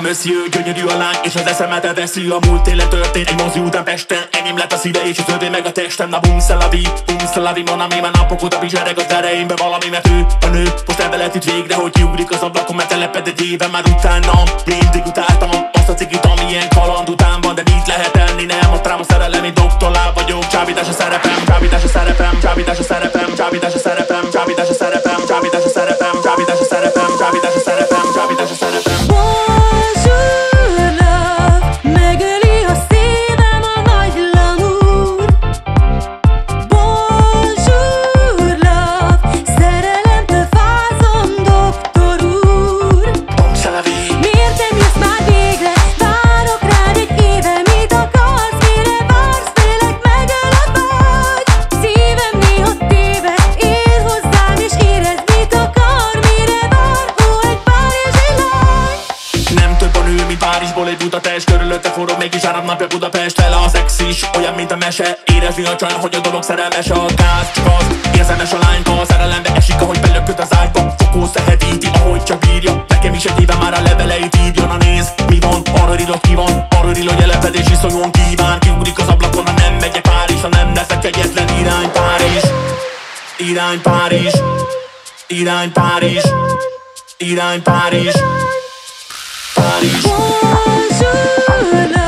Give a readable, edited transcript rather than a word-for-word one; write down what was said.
monsieur, gyönyörű a lány és az eszemet elveszi. A múlt télen történt egy mozi után Pesten. Enyém lett a szíve és az övé meg a testem. Na bum szelavi, mon ami már napok óta bizsereg az ereimbe valami, mert ő a nő. Most elvelet itt végre, hogy kiugrik az ablakon, mert teleped egy éve már utánam. Mindig utáltam azt a cigit, ami ilyen kaland után van, de mit lehet elni, nem ott rám a szerelemi doktorlá vagyok. Csábítás a szerepem, csábítás a szerepem, csábítás a szerepem, csábítás a szerepem, csábítás a szerepem, csábítás a szerepem, csábítás a szerepem, csábítás a szerepem, csábítás a szerepem. Bonjour love, megöli a szívem a nagy glamour. Bonjour love, szerelemtől fázom, doktor úr. Miért nem jössz már végre? Várok rád egy éve, mit akarsz, mire vársz? Tényleg megölök vagy? Szívem néha téved, ér hozzám és érezd, mit akar, mire vár? Ó, egy párizsi lány. Nem több a nő, mint Párizsból egy Budapest. Körülötte forró, mégis árad napja Budapest. Vele a szex is, olyan, mint a mese. Érezni a csaj, hogy a dolog szerelmes. A gáz csak az, érzelmes a lányka. A szerelembe esik, ahogy belököt az ágyba. Fokó szehetíti, ahogy csak bírja. Nekem is egy éve már a leveleit írja. Na nézd, mi van, arra írod ki van. Arra írod, hogy elepedés iszonyúan kíván. Kiugrik az ablakon, ha nem megyek Párizs. Ha nem leszek egyetlen, irány Párizs. Irány Párizs. Irány Párizs. Irány Párizs. Párizs. Bonjour love.